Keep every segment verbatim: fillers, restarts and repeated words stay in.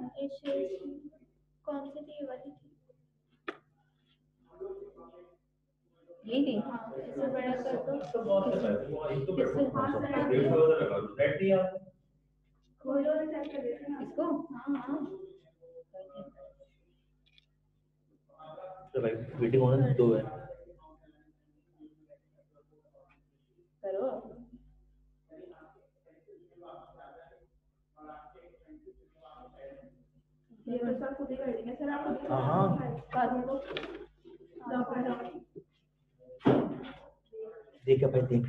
कौन सी थी? ये वाली थी, यही थी। हाँ, इसे बड़ा कर दो। इसको बहुत कर रहा है, इसको किससे? हाथ से डेढ़ सौ उधर लगा दो, बैठ दिया खोलो और चेक कर देते हैं इसको। हाँ हाँ, तो भाई मीटिंग होने दो है। करो। ये तो सब खुद ही कर देंगे सर, आप खुद ही हाँ हाँ कर दो। डॉक्टर देख भाई देख।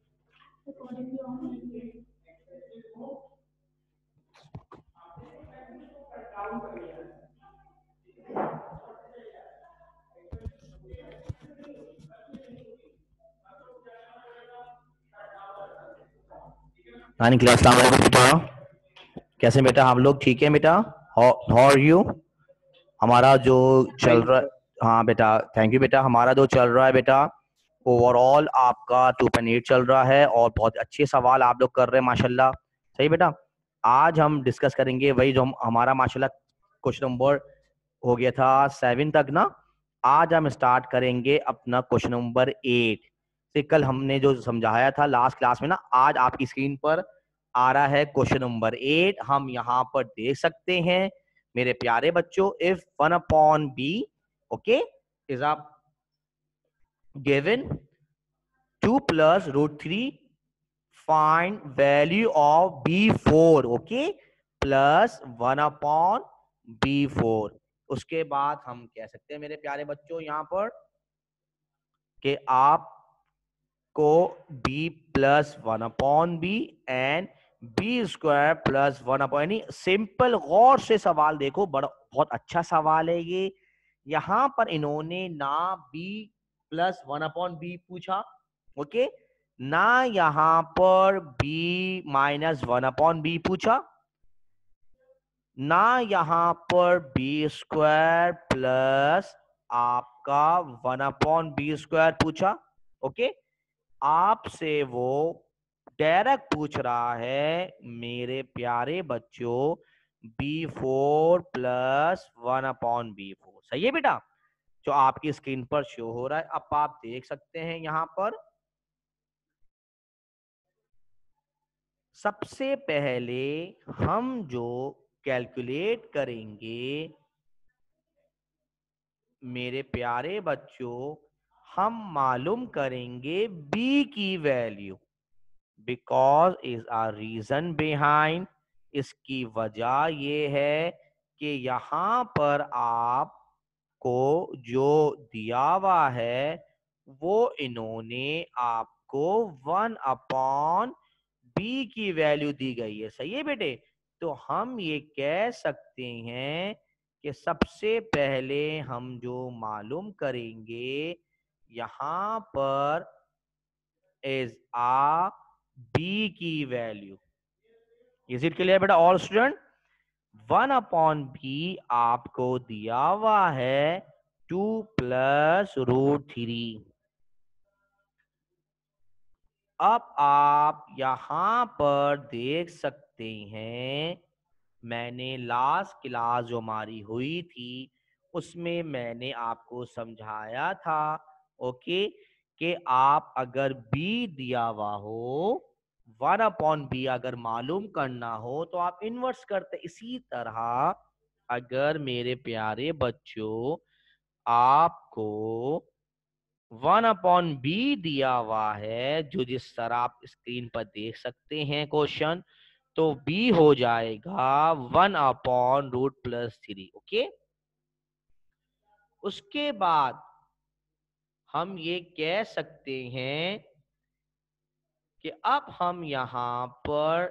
हाँ निकला। अस्सलाम वालेकुम बेटा, कैसे बेटा हम लोग ठीक है बेटा? How are you? हमारा जो चल रहा है, हाँ बेटा थैंक यू बेटा, हमारा जो चल रहा है बेटा ओवरऑल आपका टू पॉइंट एट चल रहा है और बहुत अच्छे सवाल आप लोग कर रहे हैं माशाल्लाह। सही बेटा, आज हम डिस्कस करेंगे वही जो हम हमारा माशाल्लाह क्वेश्चन नंबर हो गया था सेवन तक ना। आज हम स्टार्ट करेंगे अपना क्वेश्चन नंबर एट से। कल हमने जो समझाया था लास्ट क्लास में ना, आज आपकी स्क्रीन पर आ रहा है क्वेश्चन नंबर एट। हम यहाँ पर देख सकते हैं मेरे प्यारे बच्चों, if one upon B okay is a given two plus root three, find value of B four okay plus one upon B four. उसके बाद हम कह सकते हैं मेरे प्यारे बच्चों यहाँ पर कि आप को B plus one upon B and B square plus one upon, यानी सिंपल। गौर से सवाल देखो, बड़ा बहुत अच्छा सवाल है ये। यहां पर इन्होंने ना B plus one upon B पूछा ओके, ना यहां पर B minus one upon B पूछा, ना यहां पर बी स्क्वायर प्लस आपका वन अपॉन बी स्क्वायर पूछा ओके। आपसे वो डायरेक्ट पूछ रहा है मेरे प्यारे बच्चों B four plus one upon B four. सही है बेटा, जो आपकी स्क्रीन पर शो हो रहा है। अब आप देख सकते हैं यहां पर सबसे पहले हम जो कैलकुलेट करेंगे मेरे प्यारे बच्चों, हम मालूम करेंगे b की value, because is a reason behind. इसकी वजह ये है कि यहां पर आपको जो दिया हुआ है वो इन्होंने आपको वन अपॉन बी की वैल्यू दी गई है। सही है बेटे, तो हम ये कह सकते हैं कि सबसे पहले हम जो मालूम करेंगे यहां पर इज आ बी की वैल्यू। इज इट क्लियर बेटा all student? One upon B आपको दिया हुआ है टू प्लस रूट थ्री। अब आप यहां पर देख सकते हैं मैंने लास्ट क्लास जो हमारी हुई थी उसमें मैंने आपको समझाया था ओके कि आप अगर बी दिया हुआ हो, वन अपॉन बी अगर मालूम करना हो तो आप इन्वर्स करते। इसी तरह अगर मेरे प्यारे बच्चों आपको वन अपॉन बी दिया हुआ है, जो जिस तरह आप स्क्रीन पर देख सकते हैं क्वेश्चन, तो बी हो जाएगा one upon root plus three okay. उसके बाद हम ये कह सकते हैं कि अब हम यहां पर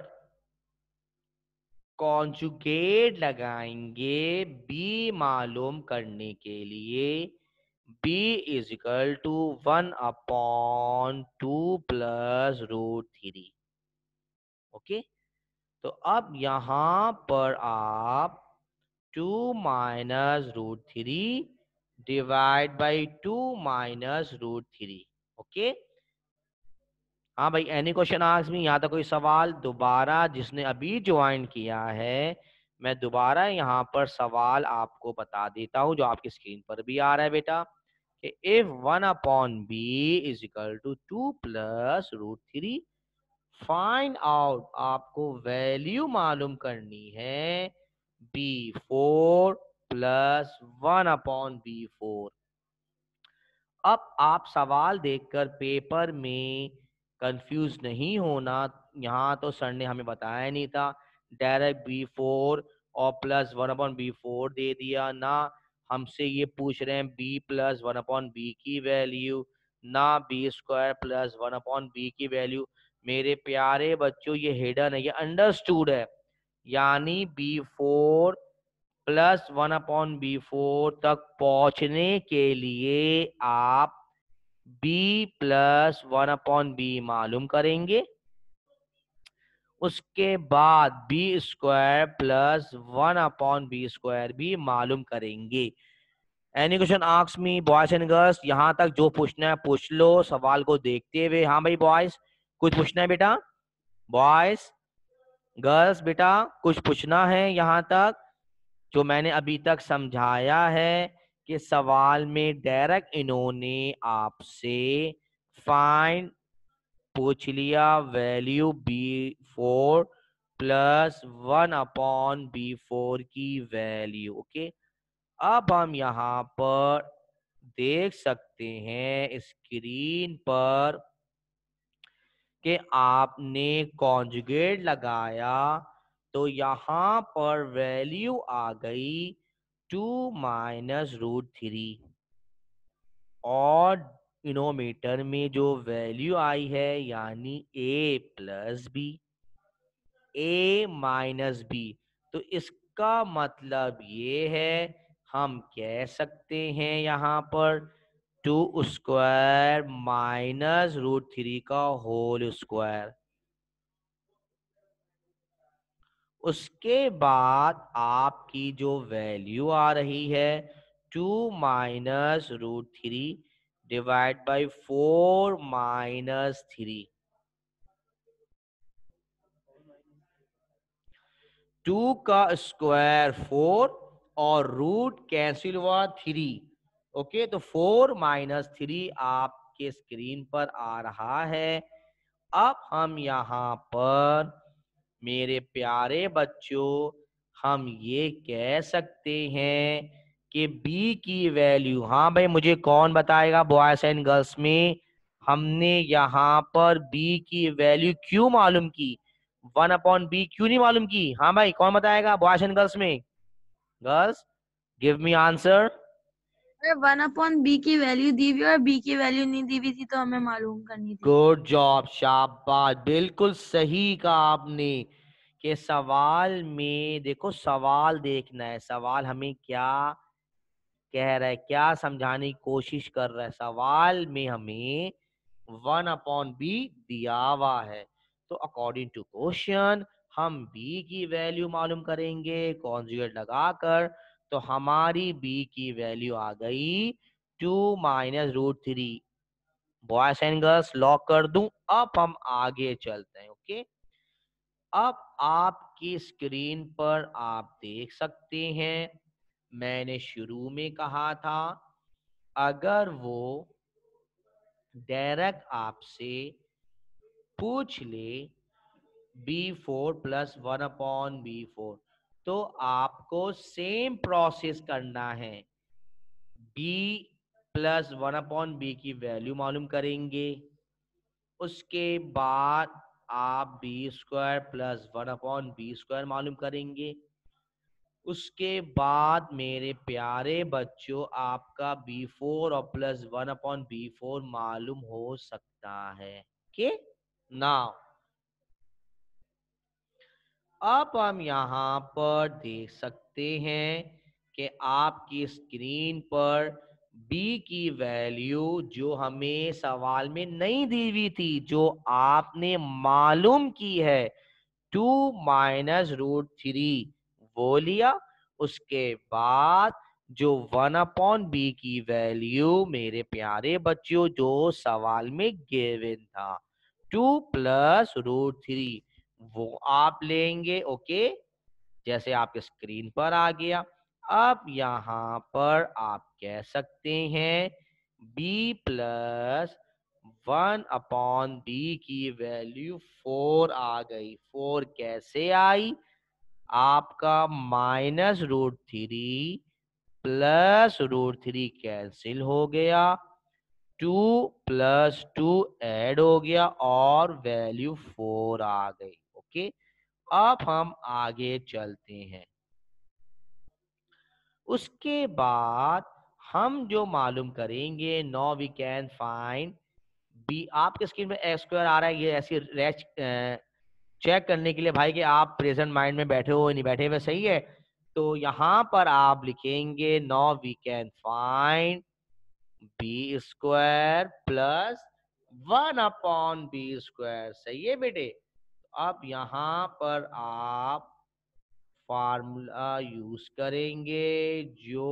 कॉन्जुगेट लगाएंगे बी मालूम करने के लिए। b is equal to one upon two plus root three okay. तो अब यहां पर आप two minus root three divide by two minus root three okay. हाँ भाई, एनी क्वेश्चन आस्क मी? यहाँ तक कोई सवाल? दोबारा जिसने अभी ज्वाइन किया है मैं दोबारा यहाँ पर सवाल आपको बता देता हूँ जो आपकी स्क्रीन पर भी आ रहा है बेटा, कि if one upon B is equal to two plus root three, find out, आपको वैल्यू मालूम करनी है B four plus one upon B four. अब आप सवाल देखकर पेपर में कंफ्यूज नहीं होना, यहाँ तो सर ने हमें बताया नहीं था, डायरेक्ट बी फोर और plus one upon B four दे दिया ना, हमसे ये पूछ रहे हैं B plus one upon B की वैल्यू, ना B square plus one upon B की वैल्यू। मेरे प्यारे बच्चों ये हिडन है, ये अंडरस्टूड है, यानी B four plus one upon B four तक पहुंचने के लिए आप b plus one upon B मालूम करेंगे, उसके बाद B square plus one upon B square भी मालूम करेंगे। Any question ask me boys and girls, यहां तक जो पूछना है पूछ लो सवाल को देखते हुए। हाँ भाई बॉयज, कुछ पूछना है बेटा? बॉयज गर्ल्स बेटा कुछ पूछना है यहाँ तक? जो मैंने अभी तक समझाया है कि सवाल में डायरेक्ट इन्होंने आपसे फाइंड पूछ लिया value B four plus one upon B four की वैल्यू। ओके, अब हम यहाँ पर देख सकते हैं स्क्रीन पर कि आपने कॉन्जुगेट लगाया तो यहाँ पर वैल्यू आ गई टू माइनस रूट थ्री, और डिनोमिनेटर में जो वैल्यू आई है यानी a plus B, A minus B, तो इसका मतलब ये है हम कह सकते हैं यहाँ पर two square minus root three का होल स्क्वायर। उसके बाद आपकी जो वैल्यू आ रही है two minus root three divide by four minus three, two का स्क्वायर फोर और रूट कैंसिल हुआ थ्री। ओके, तो फोर माइनस थ्री आपके स्क्रीन पर आ रहा है। अब हम यहाँ पर मेरे प्यारे बच्चों हम ये कह सकते हैं कि b की वैल्यू, हाँ भाई मुझे कौन बताएगा बॉयज एंड गर्ल्स में, हमने यहाँ पर b की वैल्यू क्यों मालूम की, वन अपॉन बी क्यों नहीं मालूम की? हाँ भाई कौन बताएगा बॉयज एंड गर्ल्स में? Girls give me answer. One upon B की वैल्यू दी हुई और बी की वैल्यू नहीं दी हुई थी तो हमें मालूम करनी थी। गुड जॉब, शाबाश, बिल्कुल सही कहा आपने कि सवाल में देखो, सवाल देखना है, सवाल हमें क्या कह रहा है, क्या समझाने की कोशिश कर रहा है। सवाल में हमें वन अपॉन बी दिया हुआ है, तो अकॉर्डिंग टू क्वेश्चन हम b की वैल्यू मालूम करेंगे कॉन्जुगेट लगाकर। तो हमारी b की वैल्यू आ गई two minus root three. Boys and girls lock कर दूं? अब हम आगे चलते हैं। ओके, अब आपकी स्क्रीन पर आप देख सकते हैं मैंने शुरू में कहा था अगर वो डायरेक्ट आपसे पूछ ले B four plus one upon B four, तो आपको सेम प्रोसेस करना है, b plus one upon B की वैल्यू मालूम करेंगे, उसके बाद आप B square plus one upon B square मालूम करेंगे, उसके बाद मेरे प्यारे बच्चों आपका बी फोर और plus one upon B four मालूम हो सकता है। ओके, नाउ अब हम यहाँ पर देख सकते हैं कि आपकी स्क्रीन पर b की वैल्यू जो हमें सवाल में नहीं दी हुई थी, जो आपने मालूम की है टू माइनस रूट थ्री, वो लिया। उसके बाद जो वन अपॉन बी की वैल्यू मेरे प्यारे बच्चों जो सवाल में गिवन था टू प्लस रूट थ्री, वो आप लेंगे। ओके, जैसे आपके स्क्रीन पर आ गया। अब यहाँ पर आप कह सकते हैं b plus one upon B की वैल्यू फोर आ गई। फोर कैसे आई? आपका minus root three plus root three cancel हो गया, टू प्लस टू ऐड हो गया और वैल्यू फोर आ गई। ओके, अब हम आगे चलते हैं। उसके बाद हम जो मालूम करेंगे, no we can find B. आपके स्क्रीन में एक्स स्क्वायर आ रहा है, ये ऐसी रेच चेक करने के लिए भाई कि आप प्रेजेंट माइंड में बैठे हो नहीं बैठे हुए, सही है। तो यहाँ पर आप लिखेंगे no we can find b square plus one upon B square, सही है बेटे। अब यहाँ पर आप फार्मूला यूज करेंगे जो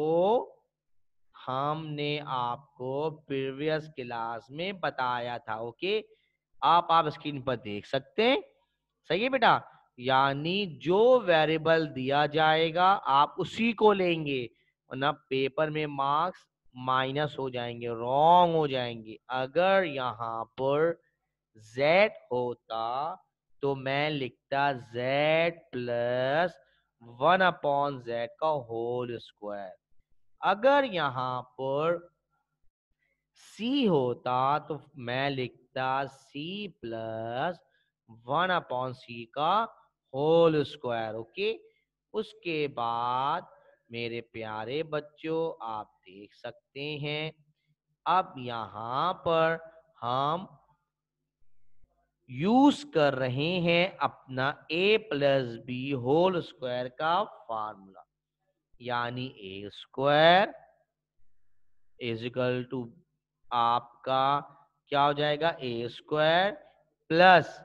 हमने आपको प्रीवियस क्लास में बताया था। ओके, आप आप स्क्रीन पर देख सकते हैं, सही है बेटा। यानी जो वेरिएबल दिया जाएगा आप उसी को लेंगे, वरना पेपर में मार्क्स माइनस हो जाएंगे, रॉन्ग हो जाएंगे। अगर यहाँ पर z होता तो मैं लिखता z plus one upon z का होल स्क्वायर। अगर यहाँ पर c होता तो मैं लिखता c plus one upon c का होल स्क्वायर। ओके, उसके बाद मेरे प्यारे बच्चों आप देख सकते हैं, अब यहाँ पर हम यूज कर रहे हैं अपना a plus b whole square का फार्मूला, यानी a square is equal to आपका क्या हो जाएगा, a square plus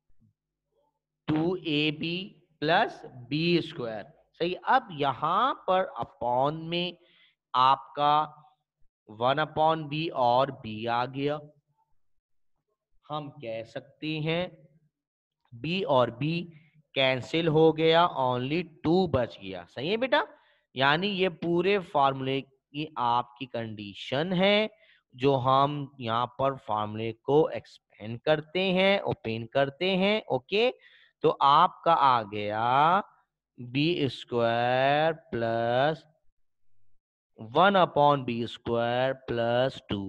two A b plus b square, सही। अब यहां पर अपॉन में आपका वन अपॉन बी और बी आ गया। हम कह सकते हैं बी और बी कैंसिल हो गया, ओनली टू बच गया, सही है बेटा। यानी ये पूरे फार्मूले की आपकी कंडीशन है जो हम यहाँ पर फार्मूले को एक्सपेंड करते हैं, ओपन करते हैं। ओके, तो आपका आ गया b square plus one upon B square plus two.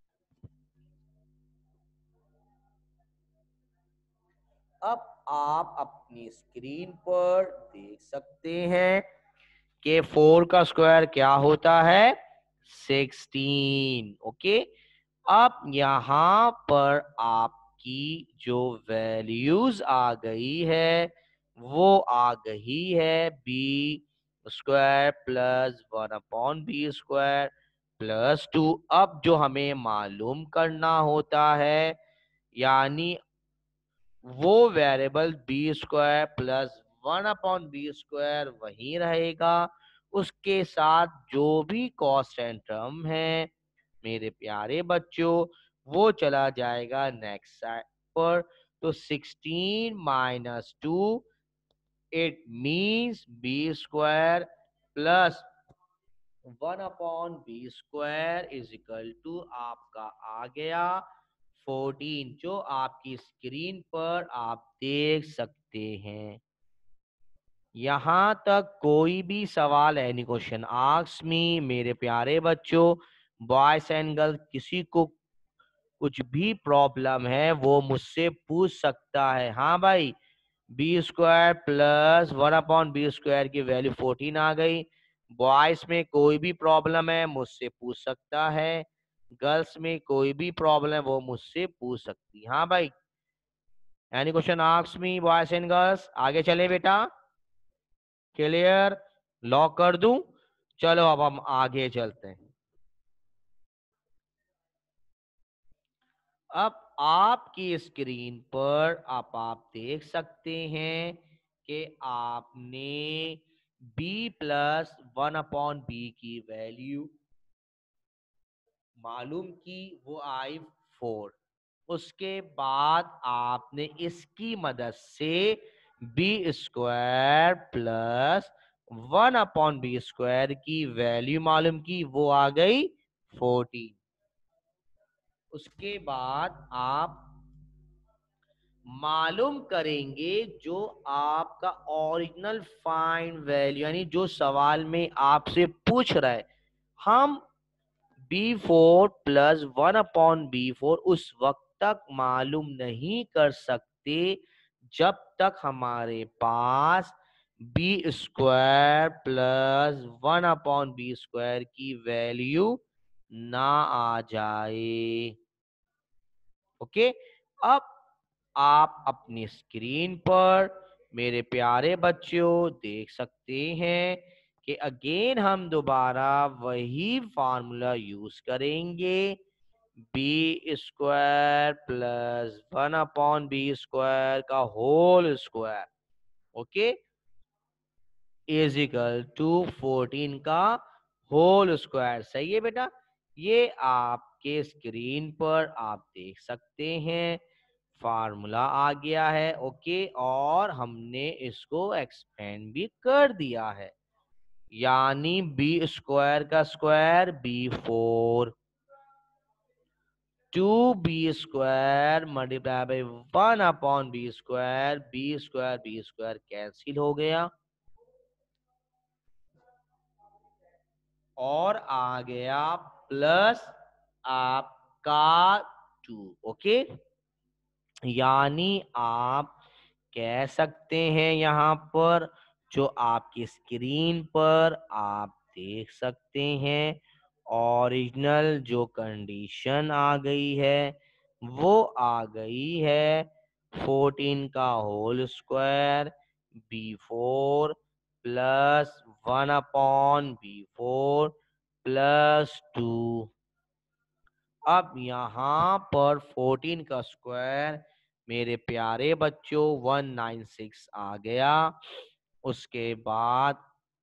अब आप अपनी स्क्रीन पर देख सकते हैं कि फोर का स्क्वायर क्या होता है, सिक्सटीन। ओके, अब यहाँ पर आपकी जो वैल्यूज आ गई है वो आ गई है b square plus one upon B square plus two. अब जो हमें मालूम करना होता है, यानी वो variable b square plus one upon B square वही रहेगा, उसके साथ जो भी कांस्टेंट टर्म है मेरे प्यारे बच्चों वो चला जाएगा नेक्स्ट साइड पर। तो sixteen minus two, it means b square plus one upon B square is equal to आपका आ गया फोर्टीन, जो आपकी स्क्रीन पर आप देख सकते हैं। यहां तक कोई भी सवाल, एनी क्वेश्चन आस्क मी मेरे प्यारे बच्चों, बॉयज एंड गर्ल्स, किसी को कुछ भी प्रॉब्लम है वो मुझसे पूछ सकता है। हाँ भाई, b square plus one upon B square की वैल्यू फोर्टीन आ गई। बॉयज में कोई भी प्रॉब्लम है मुझसे पूछ सकता है, गर्ल्स में कोई भी प्रॉब्लम है वो मुझसे पूछ सकती है। हाँ भाई, any question ask me boys and girls. आगे चले बेटा, क्लियर, लॉक कर दूं? चलो अब हम आगे चलते हैं। अब आपकी स्क्रीन पर आप आप देख सकते हैं कि आपने b plus one upon B की वैल्यू मालूम की, वो आई फोर। उसके बाद आपने इसकी मदद से b square plus one upon B square की वैल्यू मालूम की, वो आ गई फोर्टीन। उसके बाद आप मालूम करेंगे जो आपका ओरिजिनल फाइंड वैल्यू, यानी जो सवाल में आपसे पूछ रहा है। हम b four plus one upon B four उस वक्त तक मालूम नहीं कर सकते जब तक हमारे पास b square plus one upon B square की वैल्यू ना आ जाए। ओके, अब आप अपनी स्क्रीन पर मेरे प्यारे बच्चों देख सकते हैं कि अगेन हम दोबारा वही फॉर्मूला यूज करेंगे, b square plus one upon B square का whole square, okay, is equal to fourteen का होल स्क्वायर। सही है बेटा, ये आपके स्क्रीन पर आप देख सकते हैं, फार्मूला आ गया है। ओके, और हमने इसको एक्सपेंड भी कर दिया है, यानी बी स्क्वायर का square b four, two b square multiply by one upon B square, b square b square cancel हो गया और आ गया प्लस आपका टू। ओके, यानी आप कह सकते हैं यहाँ पर जो आपकी स्क्रीन पर आप देख सकते हैं, ओरिजिनल जो कंडीशन आ गई है वो आ गई है फोर्टीन का whole square b four plus one upon B four plus two. अब यहाँ पर फोर्टीन का स्क्वायर मेरे प्यारे बच्चों वन नाइन सिक्स आ गया। उसके बाद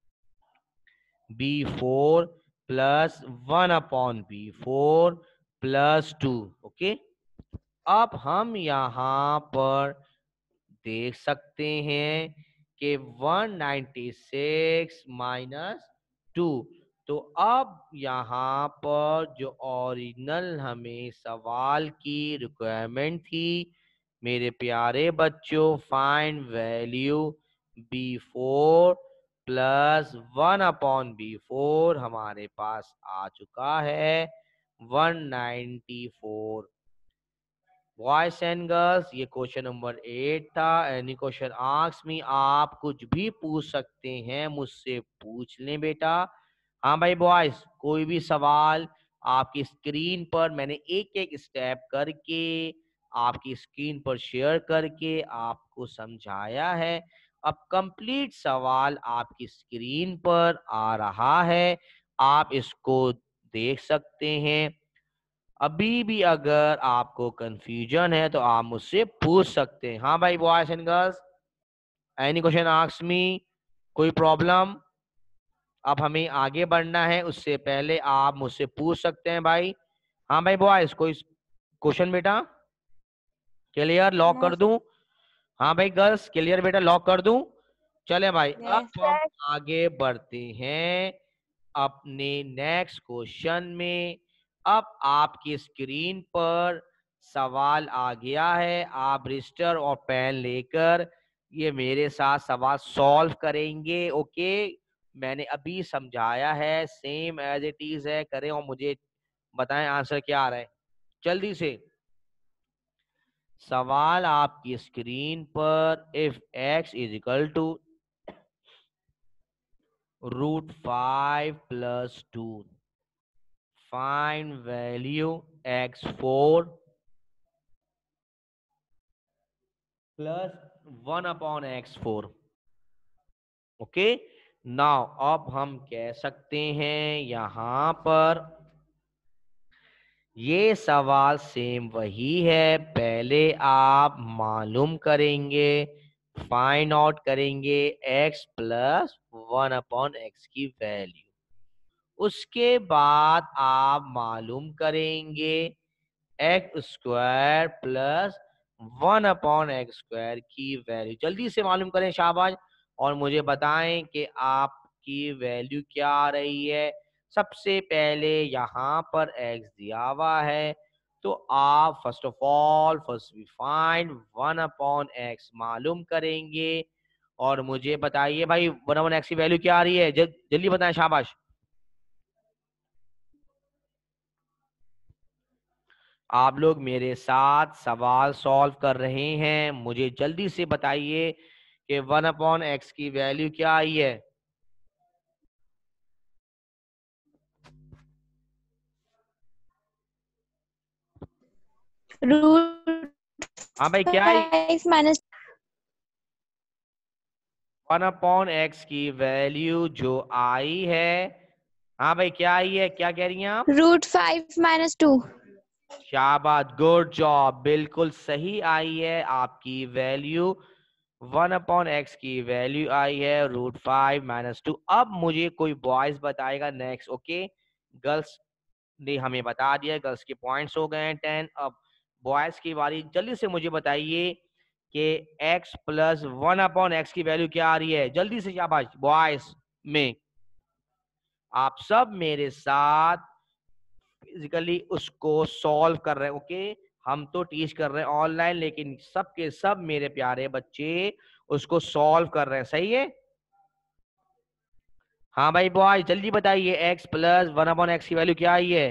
b four plus one upon B four plus two. Okay, अब हम यहाँ पर देख सकते हैं कि one ninety six minus two, तो अब यहाँ पर जो ओरिजिनल हमें सवाल की रिक्वायरमेंट थी मेरे प्यारे बच्चों, find value B four plus one upon B four, हमारे पास आ चुका है one ninety four. Boys and girls, ये क्वेश्चन नंबर एट था। एनी क्वेश्चन आस्क मी, आप कुछ भी पूछ सकते हैं, मुझसे पूछ लें बेटा। हाँ भाई बॉयज, कोई भी सवाल आपकी स्क्रीन पर मैंने एक एक स्टेप करके आपकी स्क्रीन पर शेयर करके आपको समझाया है। अब कंप्लीट सवाल आपकी स्क्रीन पर आ रहा है, आप इसको देख सकते हैं। अभी भी अगर आपको कंफ्यूजन है तो आप मुझसे पूछ सकते हैं। हाँ भाई boys and girls, any question ask me, कोई प्रॉब्लम? अब हमें आगे बढ़ना है, उससे पहले आप मुझसे पूछ सकते हैं भाई। हाँ भाई बॉयज, कोई क्वेश्चन बेटा? क्लियर, लॉक कर दूं? हाँ भाई गर्ल्स, क्लियर बेटा, लॉक कर दूं? चले भाई, अब हम आगे बढ़ते हैं अपने नेक्स्ट क्वेश्चन में। अब आपकी स्क्रीन पर सवाल आ गया है, आप रजिस्टर और पेन लेकर ये मेरे साथ सवाल सॉल्व करेंगे। ओके, मैंने अभी समझाया है, सेम एज इट इज है, करें और मुझे बताएं आंसर क्या आ रहा है जल्दी से। सवाल आपकी स्क्रीन पर, if x is equal to root five plus two, find value x four plus one upon x four। Okay, now अब हम कह सकते हैं यहाँ पर ये सवाल सेम वही है, पहले आप मालूम करेंगे, फाइंड आउट करेंगे x plus one upon x की वैल्यू, उसके बाद आप मालूम करेंगे x square plus one upon x square की वैल्यू जल्दी से मालूम करें शाबाश, और मुझे बताएं कि आपकी वैल्यू क्या आ रही है। सबसे पहले यहाँ पर x दिया हुआ है, तो आप first of all first we find one upon x मालूम करेंगे, और मुझे बताइए भाई वन अपॉन एक्स की वैल्यू क्या आ रही है, जल, जल्दी बताएं शाबाश। आप लोग मेरे साथ सवाल सॉल्व कर रहे हैं, मुझे जल्दी से बताइए कि वन अपॉन एक्स की वैल्यू क्या आई है। रूट हाँ भाई क्या आई, five minus one upon x की वैल्यू जो आई है, हाँ भाई क्या आई है, क्या कह रही हैं आप। Root five minus two. शाबाश, गुड जॉब, बिल्कुल सही आई है आपकी वैल्यू। वन अपॉन एक्स की वैल्यू आई है रूट फाइव माइनस टू। अब मुझे कोई बॉयज बताएगा नेक्स्ट। ओके, गर्ल्स ने हमें बता दिया, गर्ल्स के पॉइंट्स हो गए हैं टेन। अब बॉयज की बारी, जल्दी से मुझे बताइए कि x plus one upon x की वैल्यू क्या आ रही है, जल्दी से शाबाश बॉयज में। आप सब मेरे साथ फिजिकली उसको सॉल्व कर रहे हैं। ओके, हम तो टीच कर रहे हैं ऑनलाइन, लेकिन सब के सब मेरे प्यारे बच्चे उसको सॉल्व कर रहे हैं, सही है। हाँ भाई बॉय जल्दी बताइए, x plus one upon x की वैल्यू क्या आई है।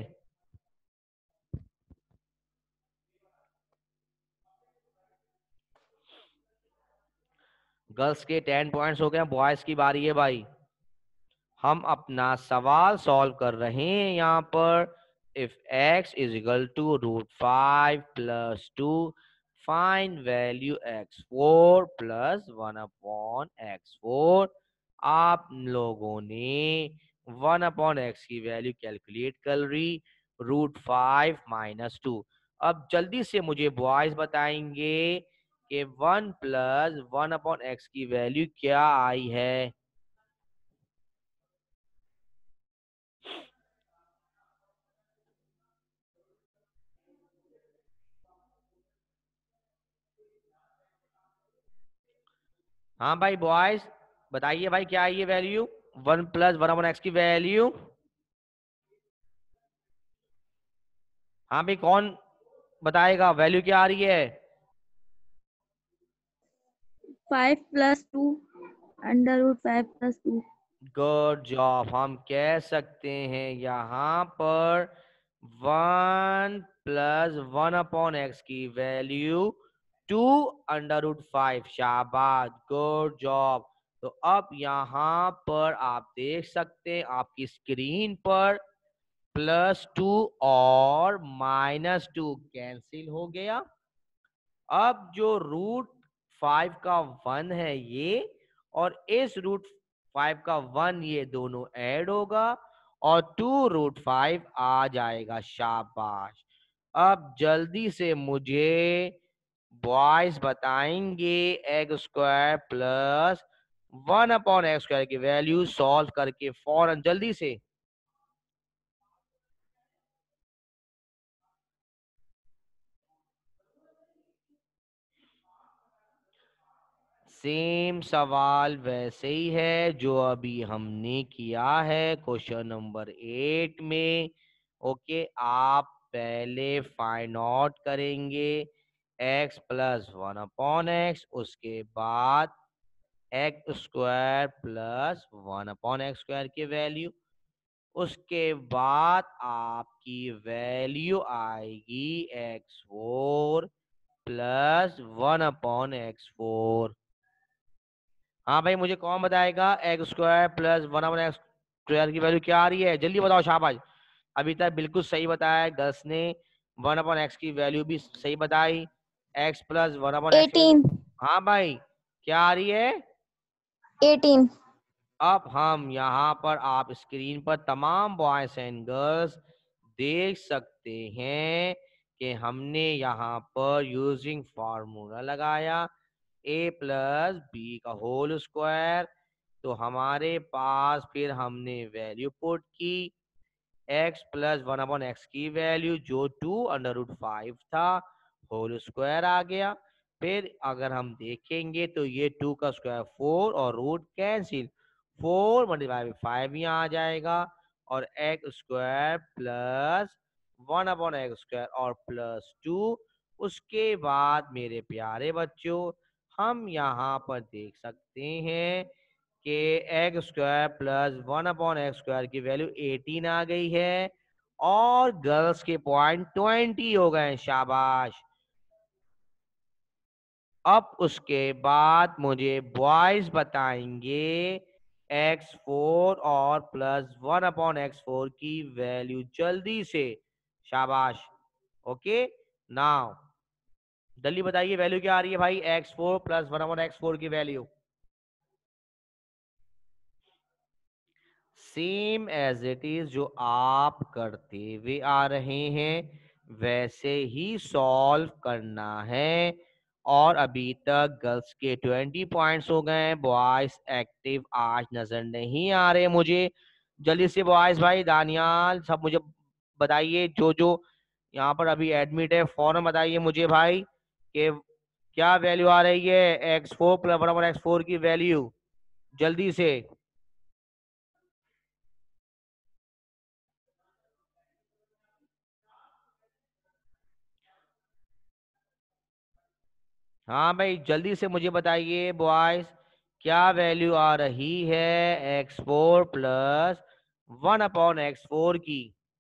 गर्ल्स के टेन पॉइंट्स हो गए, बॉयज की बारी है भाई। हम अपना सवाल सॉल्व कर रहे हैं यहाँ पर। If x is equal to root five plus two, find value x four plus one upon x four. आप लोगों ने वन अपॉन एक्स की वैल्यू कैलकुलेट कर ली, रूट फाइव माइनस टू। अब जल्दी से मुझे बॉयज बताएंगे कि one plus one upon x की वैल्यू क्या आई है। हाँ भाई बॉयज बताइए भाई क्या है ये value, one plus one upon x की वैल्यू। हाँ भाई कौन बताएगा वैल्यू क्या आ रही है। Five plus two, under root five plus two. Good job, हम कह सकते हैं यहाँ पर one plus one upon x की value two under root five. शाबाश, गुड जॉब। तो अब यहाँ पर आप देख सकते हैं आपकी स्क्रीन पर प्लस टू और माइनस टू कैंसिल हो गया। अब जो रूट फाइव का वन है ये, और इस रूट फाइव का वन, ये दोनों ऐड होगा और टू रूट फाइव आ जाएगा। शाबाश। अब जल्दी से मुझे बॉयज बताएंगे x square plus one upon x square की वैल्यू सॉल्व करके फौरन जल्दी से। सेम सवाल वैसे ही है जो अभी हमने किया है क्वेश्चन नंबर एट में। ओके, आप पहले फाइंड आउट करेंगे x plus one upon x, उसके बाद x square plus one upon x square की वैल्यू, उसके बाद आपकी वैल्यू आएगी x four plus one upon x four. हाँ भाई मुझे कौन बताएगा x square plus one upon x square की वैल्यू क्या आ रही है, जल्दी बताओ शाबाश। अभी तक बिल्कुल सही बताया गर्ल्स ने, वन अपॉन एक्स की वैल्यू भी सही बताई, x plus one upon x. Eighteen. हाँ भाई क्या आ रही है। एटीन। अब हम यहाँ पर आप स्क्रीन पर तमाम बॉयज एंड गर्ल्स देख सकते हैं कि हमने यहाँ पर यूजिंग फार्मूला लगाया ए प्लस बी का होल स्क्वायर। तो हमारे पास फिर हमने वैल्यू पुट की x plus one upon x की वैल्यू जो टू अंडर रूट फाइव था, होल स्क्वायर आ गया। फिर अगर हम देखेंगे तो ये टू का स्क्वायर फोर और root cancel, four multiply by five यहाँ आ जाएगा और x square plus one upon x square और प्लस टू। उसके बाद मेरे प्यारे बच्चों हम यहाँ पर देख सकते हैं कि x square plus one upon x square की वैल्यू एटीन आ गई है और गर्ल्स के पॉइंट ट्वेंटी हो गए। शाबाश। अब उसके बाद मुझे बॉयज बताएंगे एक्स फोर और plus one upon x four की वैल्यू जल्दी से। शाबाश। ओके नाउ जल्दी बताइए वैल्यू क्या आ रही है भाई x four plus one upon x four की value. Same as it is जो आप करते हुए आ रहे हैं वैसे ही सॉल्व करना है। और अभी तक गर्ल्स के ट्वेंटी पॉइंट्स हो गए हैं, बॉयज एक्टिव आज नजर नहीं आ रहे मुझे। जल्दी से बॉयज भाई दानियाल सब मुझे बताइए, जो जो यहाँ पर अभी एडमिट है फौरन बताइए मुझे भाई कि क्या वैल्यू आ रही है x four plus one upon x four की वैल्यू जल्दी से। हाँ भाई जल्दी से मुझे बताइए बॉयज क्या वैल्यू आ रही है x four plus one upon x four की।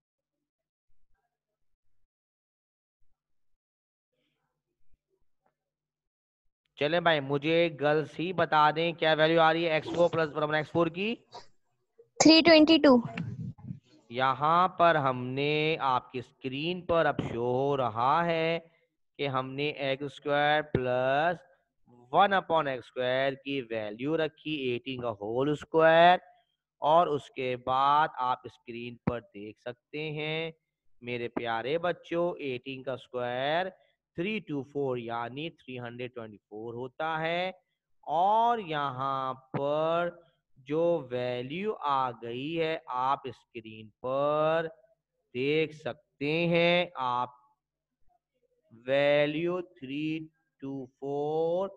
चले भाई मुझे गर्ल्स ही बता दें क्या वैल्यू आ रही है x four plus one upon x four की। Three twenty two. यहाँ पर हमने आपकी स्क्रीन पर अब शो हो रहा है कि हमने x square plus one upon x square की वैल्यू रखी एटीन का होल स्क्वायर। और उसके बाद आप स्क्रीन पर देख सकते हैं मेरे प्यारे बच्चों एटीन का स्क्वायर थ्री टू फोर यानी थ्री हंड्रेड ट्वेंटी फोर होता है। और यहाँ पर जो वैल्यू आ गई है आप स्क्रीन पर देख सकते हैं। आप value three two four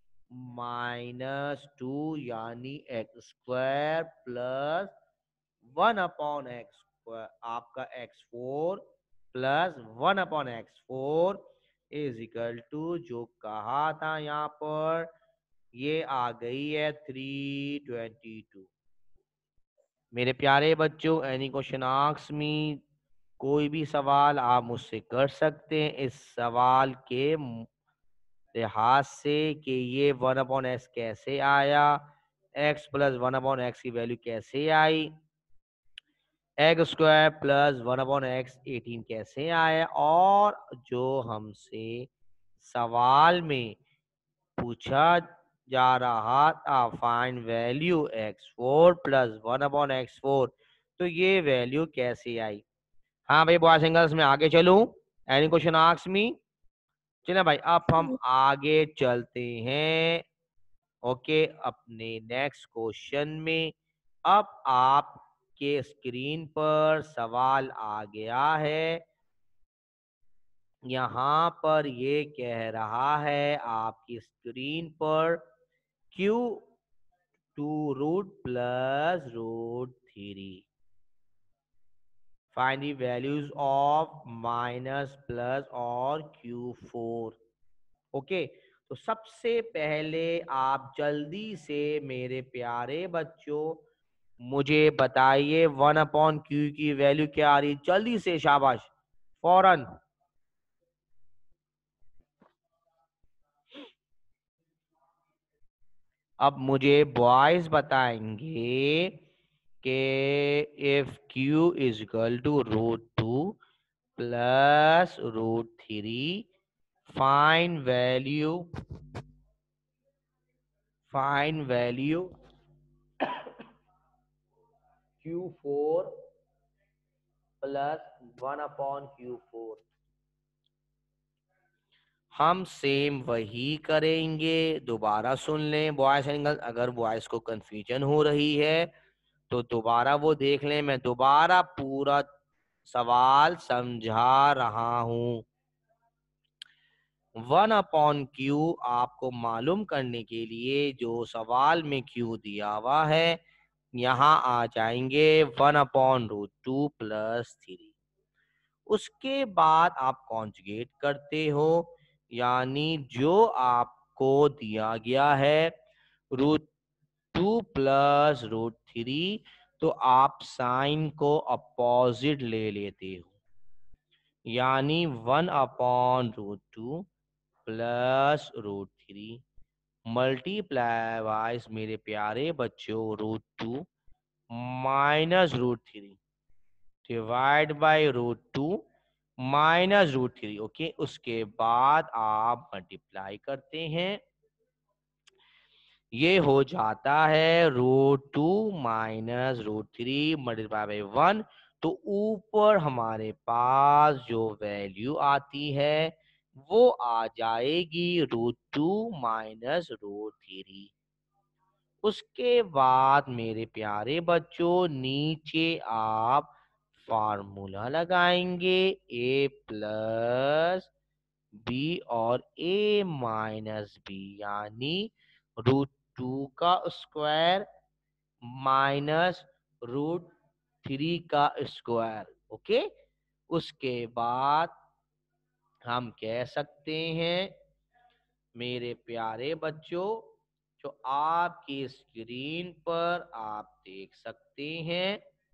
minus two यानी x square plus one upon x square आपका x four plus one upon x four is equal to जो कहा था यहाँ पर ये आ गई है थ्री ट्वेंटी टू। मेरे प्यारे बच्चों एनी क्वेश्चन आस्क मी, कोई भी सवाल आप मुझसे कर सकते हैं इस सवाल के लिहाज से कि ये वन अपॉन एक्स कैसे आया, x plus one upon x की वैल्यू कैसे आई, x square plus one upon x eighteen कैसे आया, और जो हमसे सवाल में पूछा जा रहा था find value x four plus one upon x four, तो ये वैल्यू कैसे आई। हाँ भाई बॉयज एंड गर्ल्स में आगे चलूं, एनी क्वेश्चन आस्क मी। चलिए भाई अब हम आगे चलते हैं ओके अपने नेक्स्ट क्वेश्चन में। अब आपके स्क्रीन पर सवाल आ गया है, यहाँ पर ये कह रहा है आपकी स्क्रीन पर q two root plus root three find the values of minus plus और क्यू फोर। ओके तो सबसे पहले आप जल्दी से मेरे प्यारे बच्चों मुझे बताइए वन अपॉन क्यू की वैल्यू क्या आ रही, जल्दी से शाबाश फौरन। अब मुझे बॉयज बताएंगे कि if q is equal to root two plus root three find value find value q four plus one upon q four. हम सेम वही करेंगे, दोबारा सुन लें बॉयज एंड गर्ल्स, अगर बॉयज को कंफ्यूजन हो रही है तो दोबारा वो देख लें, मैं दोबारा पूरा सवाल समझा रहा हूं। वन अपॉन क्यू आपको मालूम करने के लिए जो सवाल में क्यू दिया हुआ है, यहाँ आ जाएंगे one upon root two plus three. उसके बाद आप कॉन्जुगेट करते हो, यानी जो आपको दिया गया है root two plus root three, तो आप साइन को अपोजिट ले लेते हो, यानी one upon root two plus root three multiply wise मेरे प्यारे बच्चों root two minus root three divide by root two minus root three. Okay, उसके बाद आप मल्टीप्लाई करते हैं, ये हो जाता है root two minus root three multiply by one. तो ऊपर हमारे पास जो वैल्यू आती है वो आ जाएगी root two minus root three. उसके बाद मेरे प्यारे बच्चों नीचे आप फार्मूला लगाएंगे ए प्लस बी और ए माइनस बी, यानी रूट टू का स्क्वायर माइनस रूट थ्री का स्क्वायर। ओके, उसके बाद हम कह सकते हैं मेरे प्यारे बच्चों, जो आपकी स्क्रीन पर आप देख सकते हैं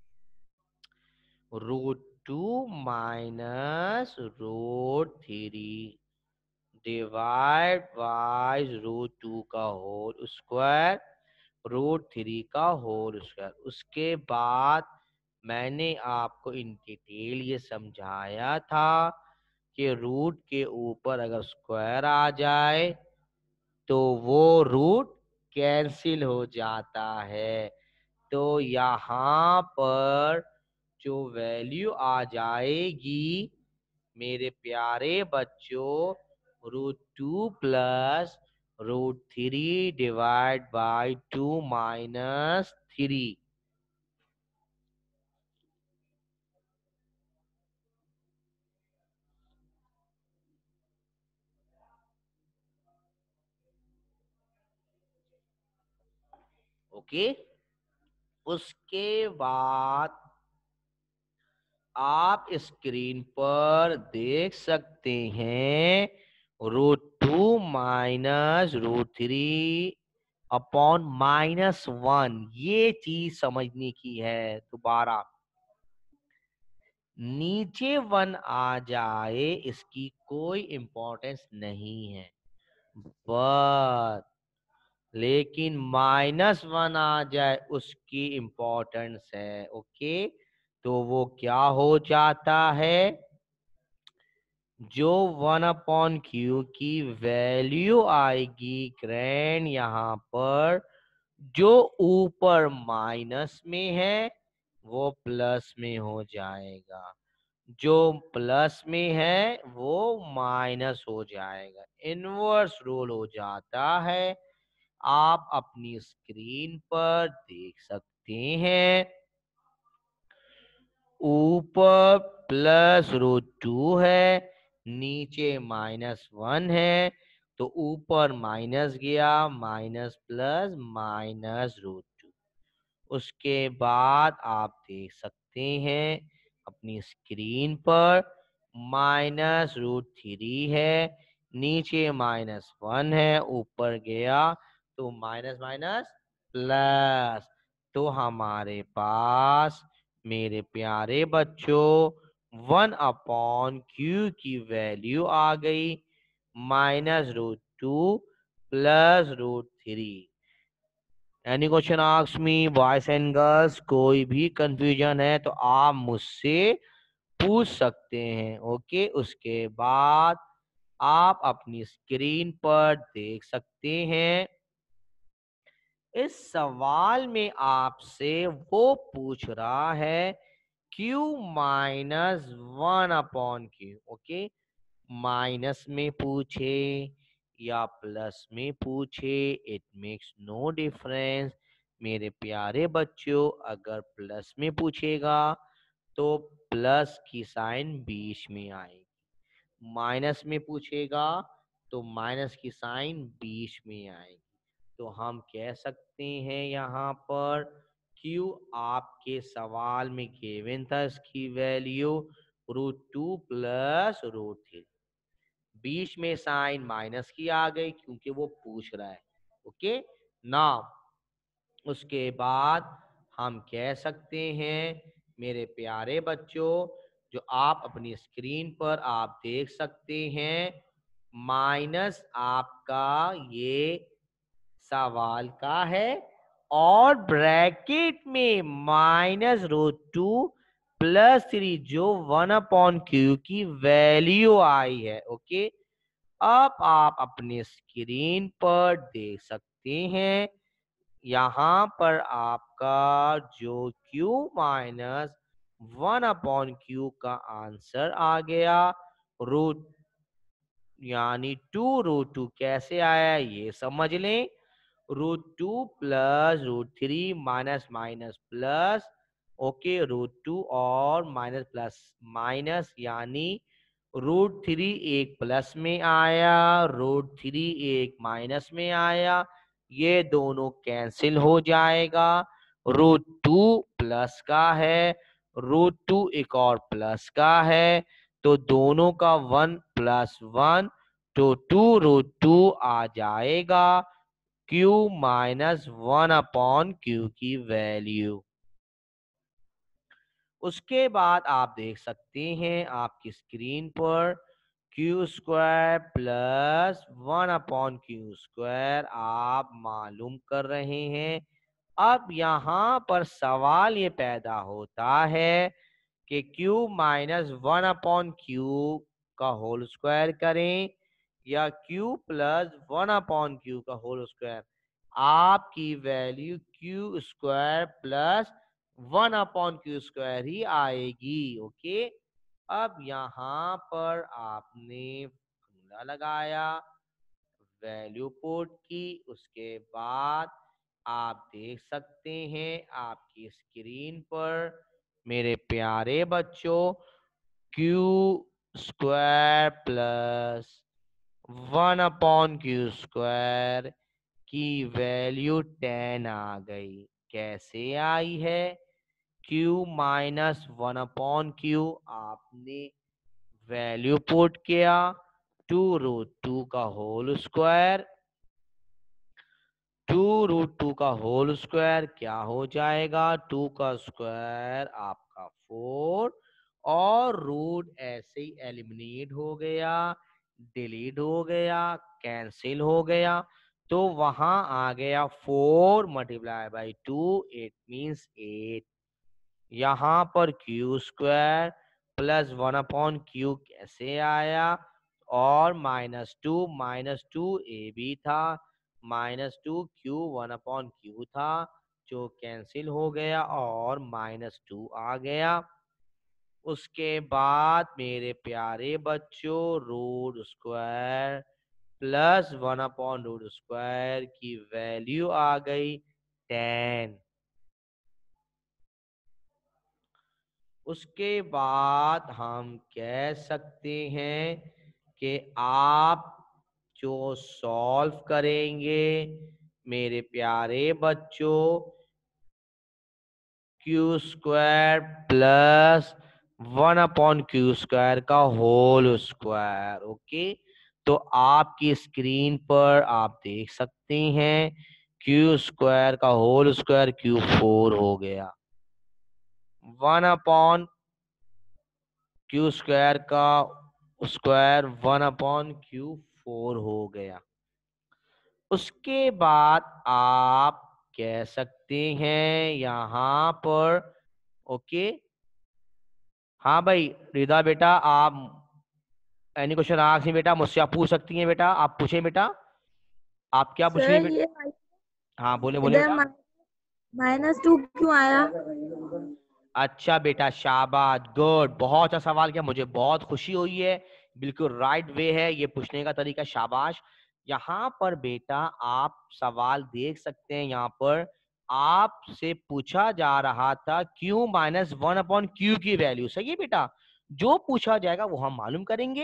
root two minus root three divide by root two का होल स्क्वायर रूट थ्री का होल स्क्वायर। उसके बाद मैंने आपको इन डिटेल ये समझाया था कि रूट के ऊपर अगर स्क्वायर आ जाए तो वो रूट कैंसिल हो जाता है। तो यहाँ पर जो वैल्यू आ जाएगी मेरे प्यारे बच्चों root two plus root three divide by two minus three. Okay, उसके बाद आप स्क्रीन पर देख सकते हैं root two minus root three upon minus one. ये चीज समझने की है। दोबारा नीचे वन आ जाए इसकी कोई इंपॉर्टेंस नहीं है, बट लेकिन माइनस वन आ जाए उसकी इंपॉर्टेंस है। ओके, तो वो क्या हो जाता है, जो वन अपॉन क्यू की वैल्यू आएगी ग्रैंड यहाँ पर, जो ऊपर माइनस में है वो प्लस में हो जाएगा, जो प्लस में है वो माइनस हो जाएगा। इनवर्स रूल हो जाता है। आप अपनी स्क्रीन पर देख सकते हैं ऊपर प्लस रूट टू है, नीचे माइनस वन है, तो ऊपर माइनस गया minus plus minus root two. उसके बाद आप देख सकते हैं अपनी स्क्रीन पर माइनस रूट थ्री है, नीचे माइनस वन है, ऊपर गया तो माइनस माइनस प्लस। तो हमारे पास मेरे प्यारे बच्चों वन अपॉन क्यू की वैल्यू आ गई minus root two plus root three. Any question ask me boys and girls, कोई भी कंफ्यूजन है तो आप मुझसे पूछ सकते हैं। ओके, उसके बाद आप अपनी स्क्रीन पर देख सकते हैं इस सवाल में आपसे वो पूछ रहा है Q minus one upon q. Okay, minus में पूछे या प्लस में पूछे, इट मेक्स नो डिफरेंस। मेरे प्यारे बच्चों, अगर प्लस में पूछेगा तो प्लस की साइन बीच में आएगी, माइनस में पूछेगा तो माइनस की साइन बीच में आएगी। तो हम कह सकते हैं यहाँ पर Q आपके सवाल में गिवन था, इसकी value root two plus root three. बीच में साइन माइनस की आ गई क्योंकि वो पूछ रहा है। ओके नाउ उसके बाद हम कह सकते हैं मेरे प्यारे बच्चों, जो आप अपनी स्क्रीन पर आप देख सकते हैं, माइनस आपका ये सवाल का है और ब्रैकेट में minus root two plus three जो वन अपॉन क्यू की वैल्यू आई है। ओके अब आप अपने स्क्रीन पर देख सकते हैं, यहाँ पर आपका जो Q minus one upon q का आंसर आ गया रूट यानी टू रूट टू। कैसे आया ये समझ लें, root two plus root three minus minus plus, okay root two और माइनस प्लस माइनस, यानी रूट थ्री एक प्लस में आया, रूट थ्री एक माइनस में आया, ये दोनों कैंसिल हो जाएगा। रूट टू प्लस का है, रूट टू एक और प्लस का है, तो दोनों का वन प्लस वन, तो टू रूट टू आ जाएगा Q minus one upon q की वैल्यू। उसके बाद आप देख सकते हैं आपकी स्क्रीन पर q square plus one upon q square आप मालूम कर रहे हैं। अब यहाँ पर सवाल ये पैदा होता है कि Q minus one upon q का होल स्क्वायर करें या Q plus one upon q का होल स्क्वायर। आपकी value q square plus one upon q square ही आएगी। ओके अब यहाँ पर आपने फॉर्मूला लगाया, वैल्यू पुट की, उसके बाद आप देख सकते हैं आपकी स्क्रीन पर मेरे प्यारे बच्चों q square plus one upon q square की वैल्यू टेन आ गई। कैसे आई है, Q minus one upon q आपने वैल्यू पुट किया, टू रूट टू का whole square, two root two का होल स्क्वायर क्या हो जाएगा, टू का स्क्वायर आपका फोर, और रूट ऐसे ही एलिमिनेट हो गया, डिलीट हो गया, कैंसिल हो गया, तो वहां आ गया four multiply by two, it means eight. यहाँ पर q square plus one upon q कैसे आया, और माइनस टू माइनस टू ए बी था, minus two q one upon q था जो कैंसिल हो गया और माइनस टू आ गया। उसके बाद मेरे प्यारे बच्चों root square plus one upon root square की वैल्यू आ गई टेन। उसके बाद हम कह सकते हैं कि आप जो सॉल्व करेंगे मेरे प्यारे बच्चों q square plus one upon q square का होल स्क्वायर। ओके तो आपकी स्क्रीन पर आप देख सकते हैं क्यू स्क्वायर का होल स्क्वायर क्यू फोर हो गया, वन अपॉन क्यू स्क्वायर का square one upon q four हो गया। उसके बाद आप कह सकते हैं यहाँ पर ओके, हाँ भाई रिदा बेटा आप एनी क्वेश्चन आस्क नहीं बेटा, मुझसे आप पूछ सकती हैं बेटा, आप पूछें बेटा, आप क्या पूछ रही हैं सर ये बेटा? हाँ बोले बोले इधर बेटा। माइनस टू क्यों आया? अच्छा बेटा शाबाश, गुड, बहुत अच्छा सवाल किया, मुझे बहुत खुशी हुई है, बिल्कुल राइट वे है ये पूछने का तरीका, शाबाश। यहाँ पर बेटा आप सवाल देख सकते हैं, यहाँ पर आपसे पूछा जा रहा था Q minus one upon q की वैल्यू, सही है बेटा, जो पूछा जाएगा वो हम मालूम करेंगे।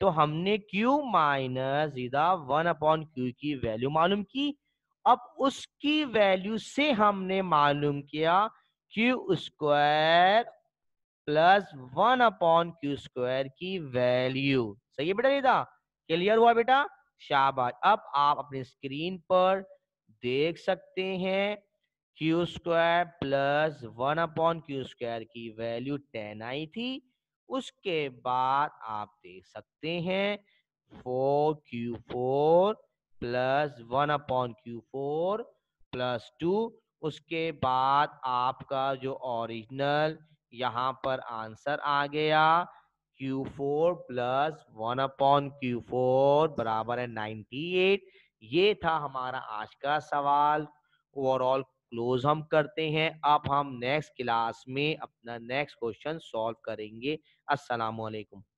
तो हमने Q माइनस सीधा वन अपॉन क्यू की वैल्यू मालूम की। अब उसकी वैल्यू से हमने मालूम किया q square plus one upon q square की वैल्यू। सही है बेटा सीधा? क्लियर हुआ बेटा? शाबाश। अब आप अपनी स्क्रीन पर देख सकते हैं q square plus one upon q square की वैल्यू टेन आई थी। उसके बाद आप देख सकते हैं four q four plus one upon q four plus two. उसके बाद आपका जो ओरिजिनल यहाँ पर आंसर आ गया q four plus one upon q four बराबर है नाइन्टी एट। ये था हमारा आज का सवाल। ओवरऑल क्लोज हम करते हैं। अब हम नेक्स्ट क्लास में अपना नेक्स्ट क्वेश्चन सॉल्व करेंगे। अस्सलाम वालेकुम।